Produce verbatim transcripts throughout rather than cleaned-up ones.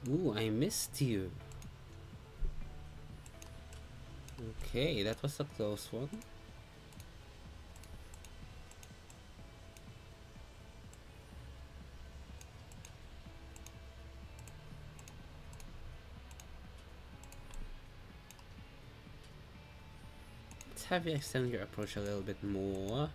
Ooh, I missed you. Okay, that was a close one. Let's have you extend your approach a little bit more.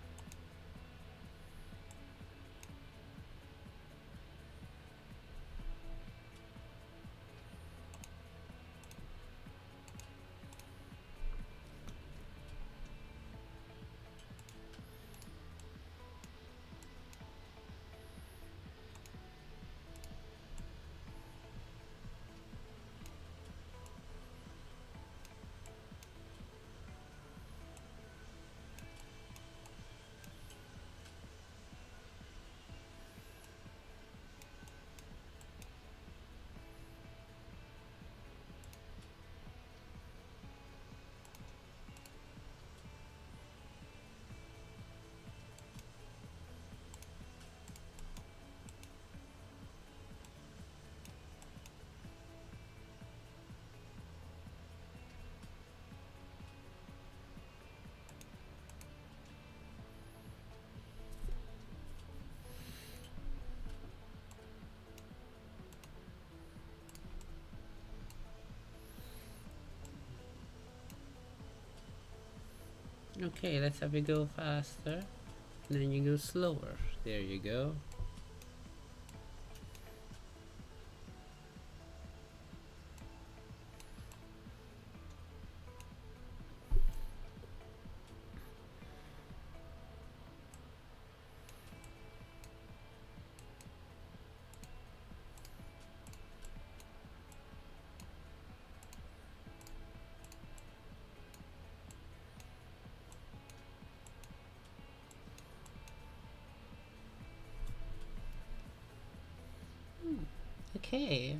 Okay, let's have you go faster. And then you go slower. There you go. Okay.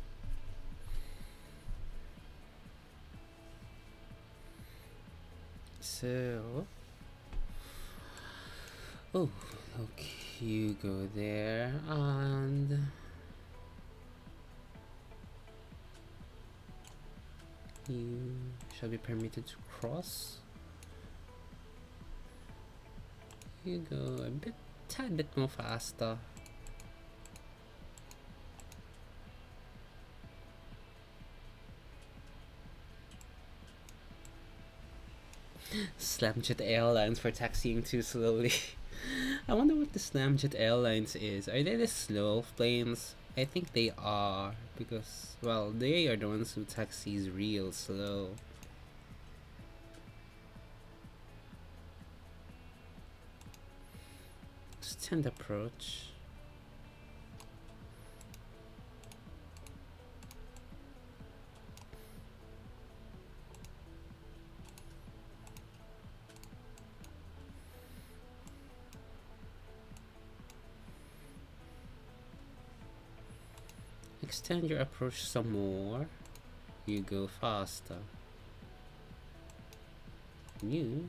So, oh, okay, you go there, and you shall be permitted to cross. You go a bit, tad bit more faster. Slamjet Airlines for taxiing too slowly. I wonder what the Slamjet Airlines is. Are they the slow planes? I think they are, because, well, they are the ones who taxis real slow. Extend approach. Extend your approach some more. You go faster. You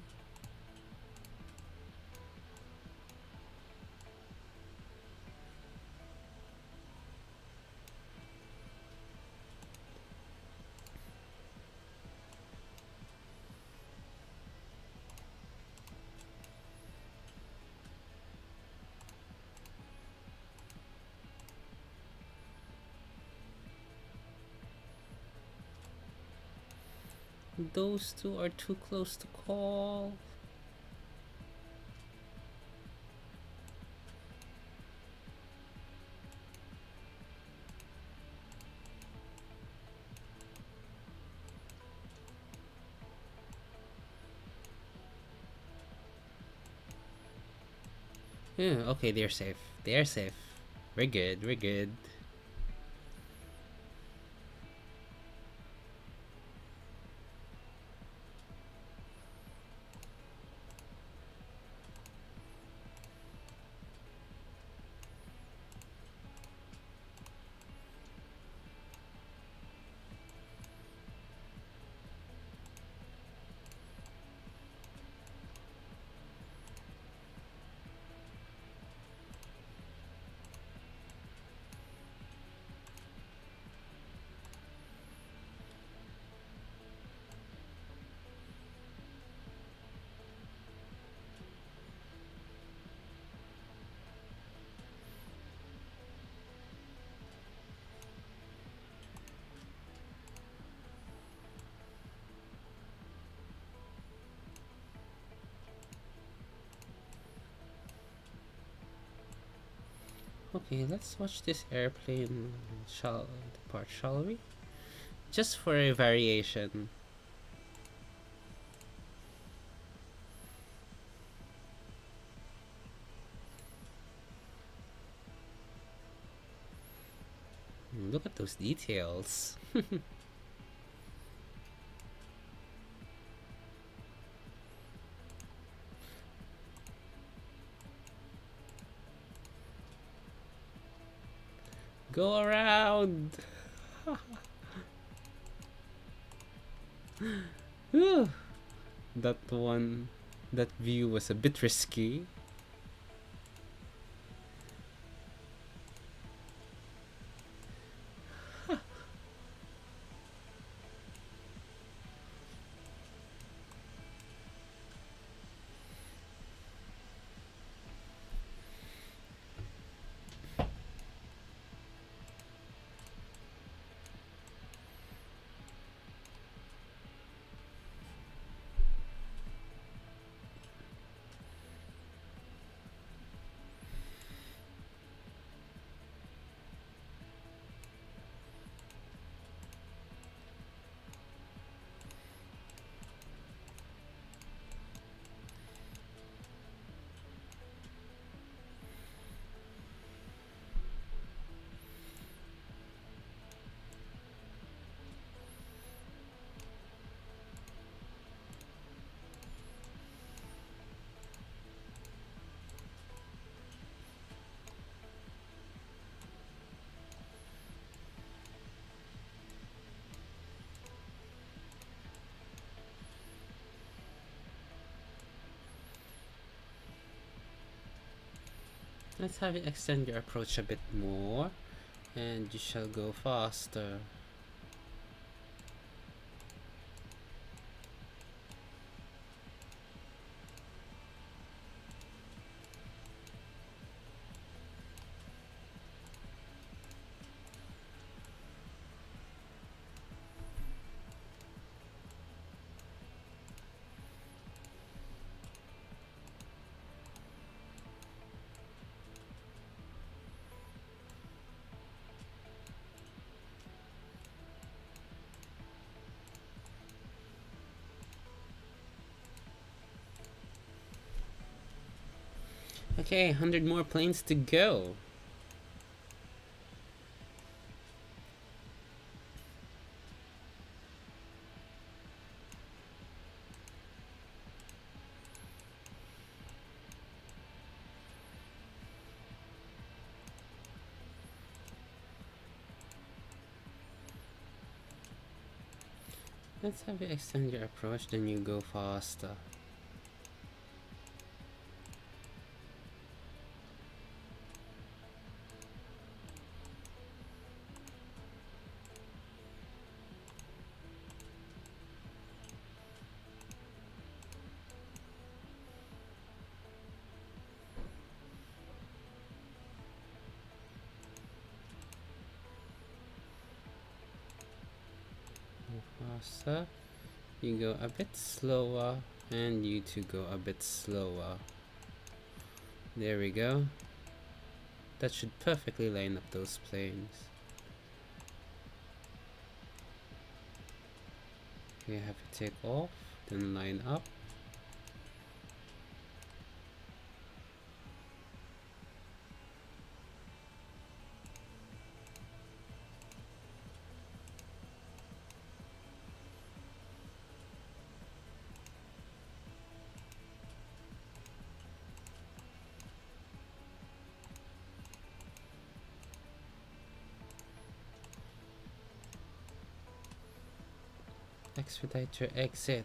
Those two are too close to call. Yeah, okay, they're safe. They're safe. We're good, we're good. Okay, let's watch this airplane shall depart, shall we? Just for a variation. Look at those details. Go around! Whew. That one, that view was a bit risky. Let's have it extend your approach a bit more, and you shall go faster. Okay, one hundred more planes to go. Let's have you extend your approach, then you go faster. Faster. You go a bit slower, and you two go a bit slower. There we go. That should perfectly line up those planes. We have to take off, then line up. Expedite your exit.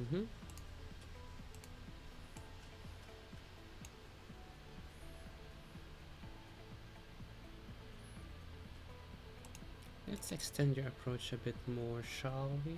Mm-hmm. Let's extend your approach a bit more, shall we?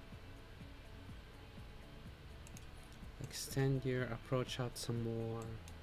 Extend your approach out some more.